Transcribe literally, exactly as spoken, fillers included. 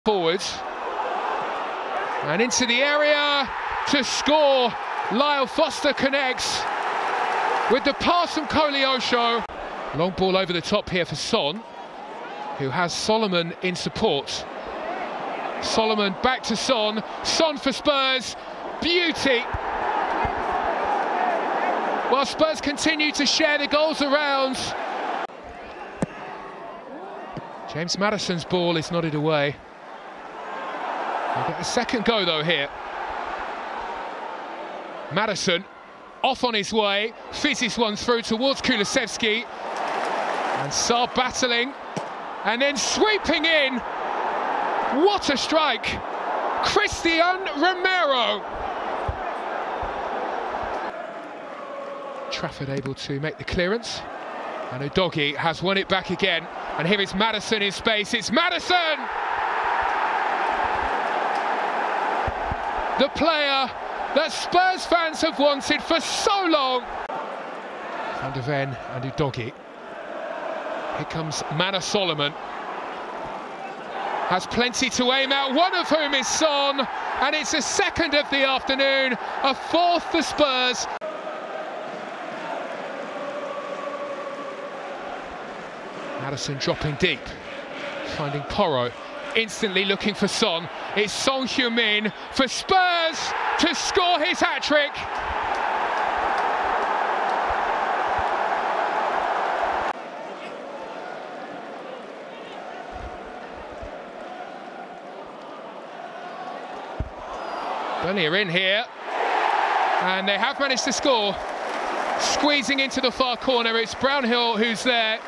Forwards and into the area to score. Lyle Foster connects with the pass from Koleosho. Long ball over the top here for Son, who has Solomon in support. Solomon back to Son. Son for Spurs. Beauty. While Spurs continue to share the goals around. James Maddison's ball is nodded away. We'll get a second go though here. Maddison off on his way, fizzes one through towards Kulusevski, and Saar battling, and then sweeping in. What a strike! Christian Romero. Trafford able to make the clearance, and Udogie has won it back again. And here is Maddison in space. It's Maddison! The player that Spurs fans have wanted for so long. Van de Ven and Udogie. Here comes Manor Solomon. Has plenty to aim at, one of whom is Son. And it's a second of the afternoon, a fourth for Spurs. Maddison dropping deep, finding Porro. Instantly looking for Son. It's Son Heung-min for Spurs to score his hat-trick. Burnley are in here, and they have managed to score. Squeezing into the far corner, it's Brownhill who's there.